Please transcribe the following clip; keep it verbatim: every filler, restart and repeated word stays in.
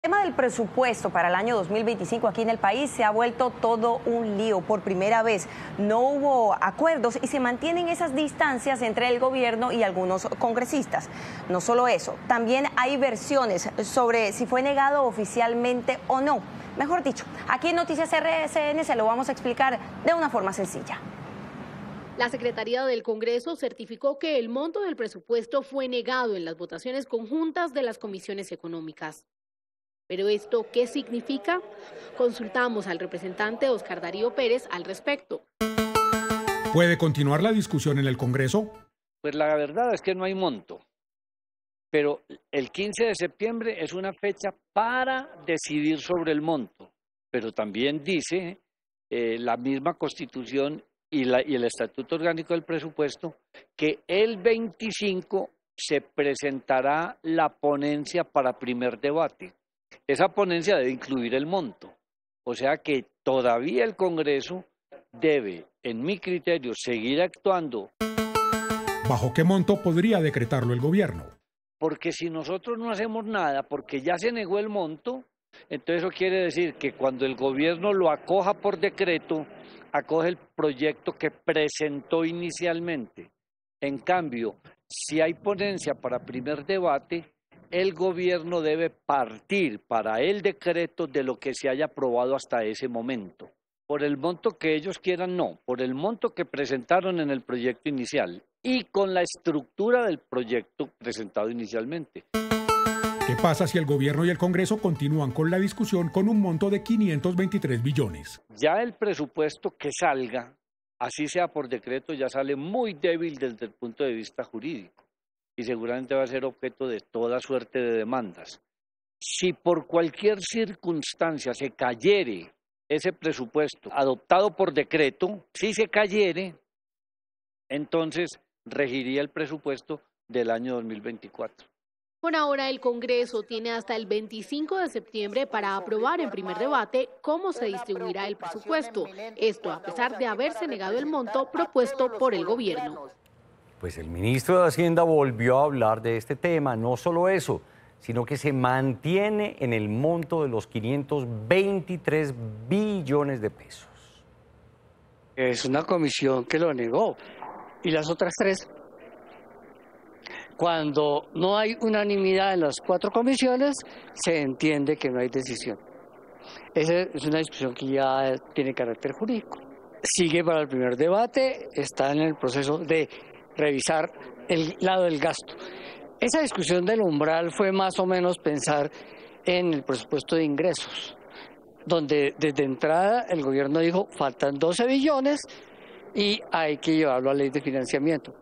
El tema del presupuesto para el año dos mil veinticinco aquí en el país se ha vuelto todo un lío. Por primera vez no hubo acuerdos y se mantienen esas distancias entre el gobierno y algunos congresistas. No solo eso, también hay versiones sobre si fue negado oficialmente o no. Mejor dicho, aquí en Noticias R C N se lo vamos a explicar de una forma sencilla. La Secretaría del Congreso certificó que el monto del presupuesto fue negado en las votaciones conjuntas de las comisiones económicas. ¿Pero esto qué significa? Consultamos al representante Oscar Darío Pérez al respecto. ¿Puede continuar la discusión en el Congreso? Pues la verdad es que no hay monto, pero el quince de septiembre es una fecha para decidir sobre el monto, pero también dice eh, la misma Constitución y, la, y el Estatuto Orgánico del Presupuesto que el veinticinco se presentará la ponencia para primer debate. Esa ponencia debe incluir el monto, o sea que todavía el Congreso debe, en mi criterio, seguir actuando. ¿Bajo qué monto podría decretarlo el gobierno? Porque si nosotros no hacemos nada, porque ya se negó el monto, entonces eso quiere decir que cuando el gobierno lo acoja por decreto, acoge el proyecto que presentó inicialmente. En cambio, si hay ponencia para primer debate, el gobierno debe partir para el decreto de lo que se haya aprobado hasta ese momento. Por el monto que ellos quieran, no. Por el monto que presentaron en el proyecto inicial y con la estructura del proyecto presentado inicialmente. ¿Qué pasa si el gobierno y el Congreso continúan con la discusión con un monto de quinientos veintitrés billones? Ya el presupuesto que salga, así sea por decreto, ya sale muy débil desde el punto de vista jurídico. Y seguramente va a ser objeto de toda suerte de demandas. Si por cualquier circunstancia se cayere ese presupuesto adoptado por decreto, si se cayere, entonces regiría el presupuesto del año dos mil veinticuatro. Por ahora, el Congreso tiene hasta el veinticinco de septiembre para aprobar en primer debate cómo se distribuirá el presupuesto. Esto a pesar de haberse negado el monto propuesto por el gobierno. Pues el ministro de Hacienda volvió a hablar de este tema. No solo eso, sino que se mantiene en el monto de los quinientos veintitrés billones de pesos. Es una comisión que lo negó. ¿Y las otras tres? Cuando no hay unanimidad en las cuatro comisiones, se entiende que no hay decisión. Esa es una discusión que ya tiene carácter jurídico. Sigue para el primer debate, está en el proceso de revisar el lado del gasto. Esa discusión del umbral fue más o menos pensar en el presupuesto de ingresos, donde desde entrada el gobierno dijo faltan doce billones y hay que llevarlo a ley de financiamiento.